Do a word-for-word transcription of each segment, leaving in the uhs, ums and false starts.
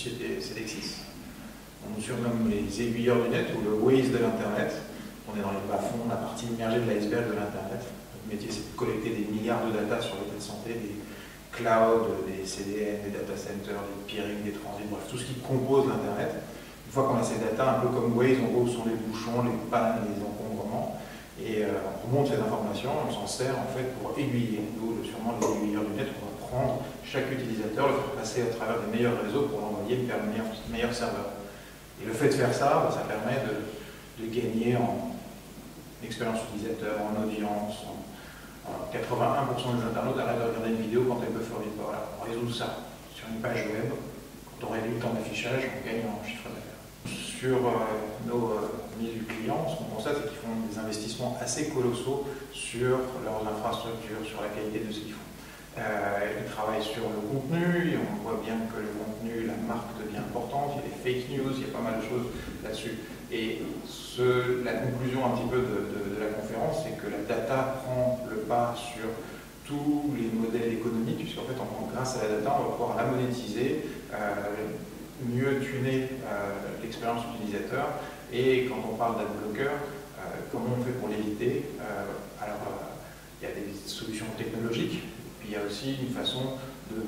société Cedexis. On nous surnomme les aiguilleurs du net ou le Waze de l'Internet. On est dans les bas-fonds, la partie immergée de l'iceberg de l'Internet. Notre métier, c'est de collecter des milliards de data sur l'état de santé, des clouds, des C D N, des data centers, des peering, des transits, bref, tout ce qui compose l'Internet. Une fois qu'on a ces data, un peu comme Waze, on voit où sont les bouchons, les pannes, les encombrements, et euh, on remonte ces informations, on s'en sert en fait pour aiguiller. Nous, sûrement les aiguilleurs du net, on va prendre chaque utilisateur, le faire passer à travers des meilleurs réseaux pour l'envoyer vers le meilleur, meilleur serveur. Et le fait de faire ça, ça permet de, de gagner en expérience utilisateur, en audience. En, en quatre-vingt-un pour cent des internautes arrêtent de regarder une vidéo quand elles peuvent faire vite. Voilà, on résout ça sur une page web. Quand on réduit le temps d'affichage, on gagne en chiffre d'affaires. Sur euh, nos euh, mille clients, ce qu'on constate, c'est qu'ils font des investissements assez colossaux sur leurs infrastructures, sur la qualité de ce qu'ils font. Euh, ils travaillent sur le contenu, et on voit bien que le contenu, la marque devient importante, il y a des fake news, il y a pas mal de choses là-dessus. Et ce, la conclusion un petit peu de, de, de la conférence, c'est que la data prend le pas sur tous les modèles économiques, puisqu'en fait, en, grâce à la data, on va pouvoir la monétiser, euh, mieux tuner euh, l'expérience utilisateur. Et quand on parle d'adblocker, euh, comment on fait pour l'éviter? euh, Alors, euh, il y a des solutions technologiques. Puis il y a aussi une façon de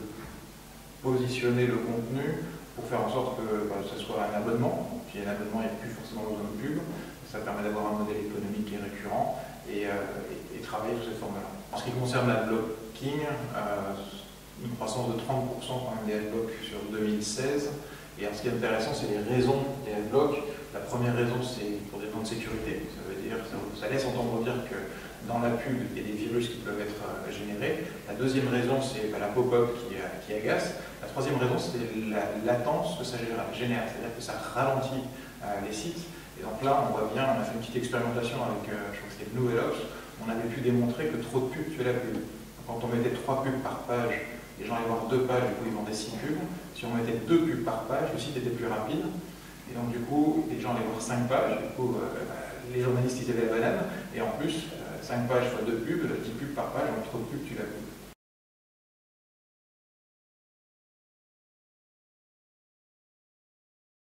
positionner le contenu pour faire en sorte que bah, ce soit un abonnement. Puis un abonnement, il n'y a plus forcément besoin de pub. Ça permet d'avoir un modèle économique qui est récurrent et, euh, et, et travailler sous cette forme-là. En ce qui concerne l'adblocking, euh, une croissance de trente pour cent quand même des adblocks sur deux mille seize. Et alors, ce qui est intéressant, c'est les raisons des adblocks. La première raison, c'est pour des raisons de sécurité. Ça veut dire, ça, ça laisse entendre dire que dans la pub, il y a des virus qui peuvent être euh, générés. La deuxième raison, c'est bah, la pop-up qui, euh, qui agace. La troisième raison, c'est la latence que ça génère, c'est-à-dire que ça ralentit euh, les sites. Et donc là, on voit bien, on a fait une petite expérimentation avec, euh, je crois que c'était Blue Velox, on avait pu démontrer que trop de pubs tuait la pub. Quand on mettait trois pubs par page, les gens allaient voir deux pages, du coup ils vendaient six pubs. Si on mettait deux pubs par page, le site était plus rapide. Et donc du coup, les gens allaient voir cinq pages, du coup, euh, bah, les journalistes ils avaient la banane, et en plus, euh, cinq pages fois deux pubs, dix pubs par page, donc trop de pubs, tu la pub.